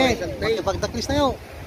Okay, magkipagdaklis tayo.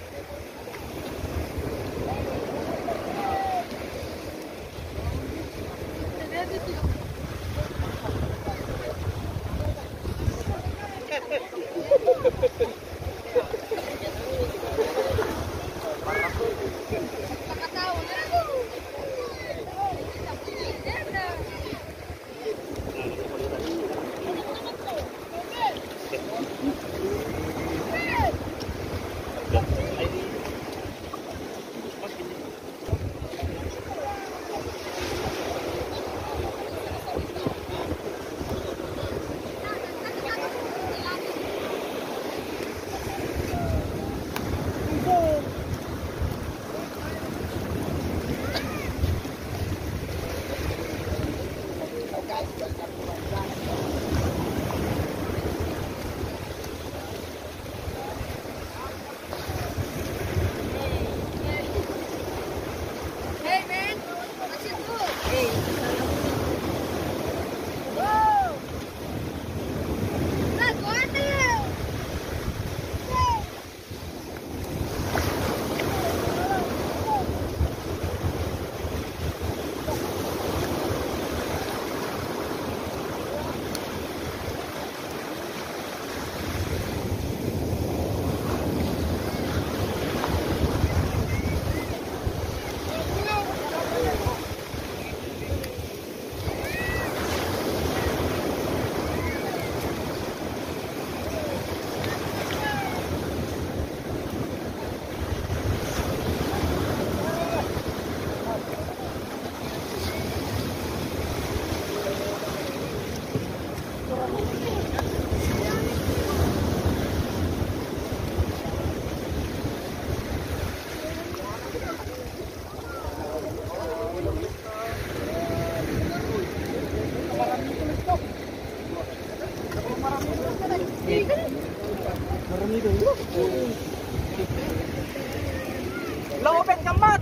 Open kambat.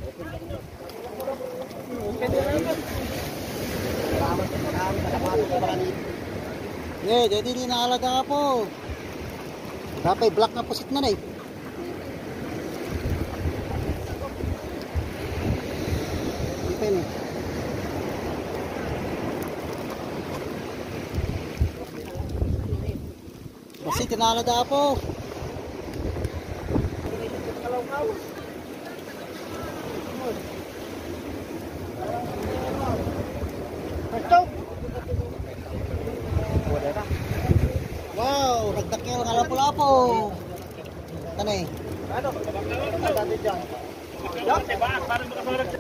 Jadi ini naalaga po. Dapat black na pusit na eh. Ini. Pusit naalaga po. Wow, nagdakil ng lapo-lapo. Tanay. Ano? Dati dyan. Dati ba? Parang makasurag.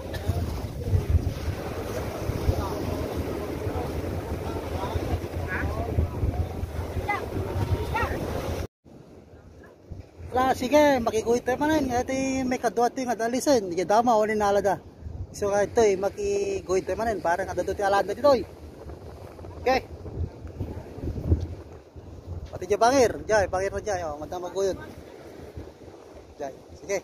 Sige, makikuit tayo manan. Ito may kadwa ito yung adalisan. Hindi dama, wala nalada. So ito makikuit tayo manan. Parang adado tayo alad na dito. Okay. Pati dyan bangir. Dyan, bangir na dyan. Madama maguyod. Dyan, sige.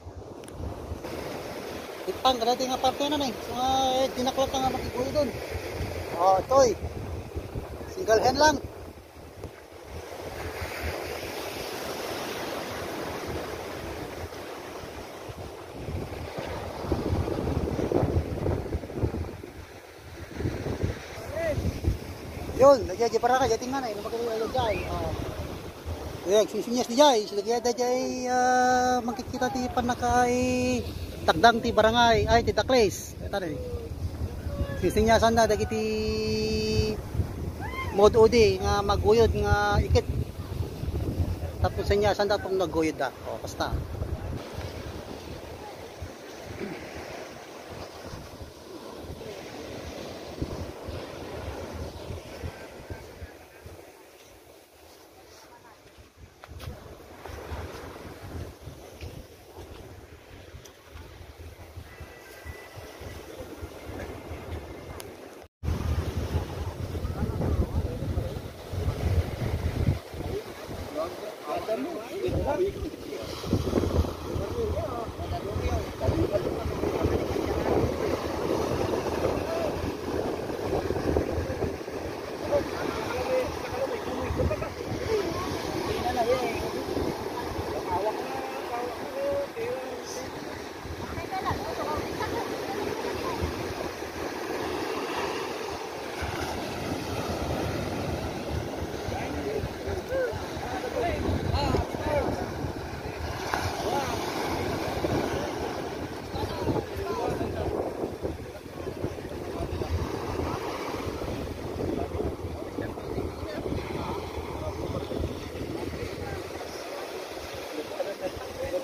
Ipang, kanati nga parte na So dinaklap na nga makikuit doon. Ito single hand lang. Yun, lagyan dyan para ka, dyan tingnan eh, napagkakita dyan. Ayan, sisinyas di dyan, lagyan dyan, makikita ti panakay, takdang ti barangay, ay ti Dakles. Ito na eh. Sisinyasan na, dagiti mod udi, nga maguyod, nga ikit. Tapos sinyasan na itong naguyod na. Basta.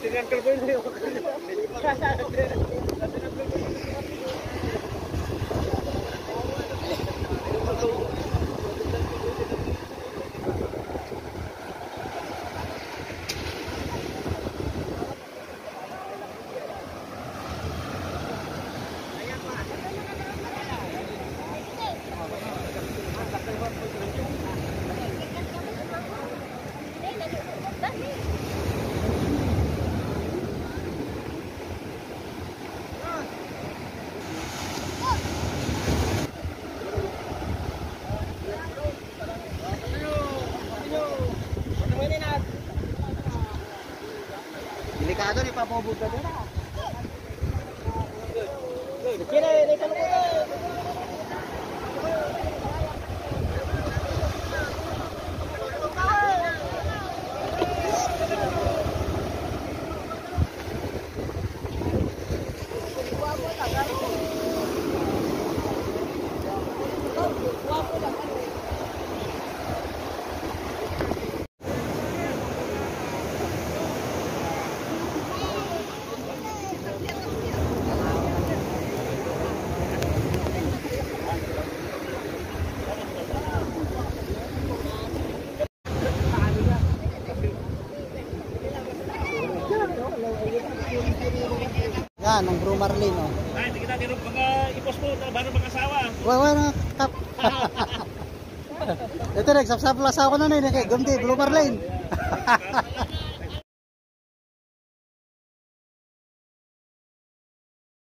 Uncle Boy na yun. Delikado ni papabog ka doon. Yan, ang Bro Marlin, oh. Ay, hindi kita ganun baka ipos mo, baru mag-asawa. Wala na, kap. Ito, nagsapsap lang sa ako na nun, kay Gumdi, Bro Marlin.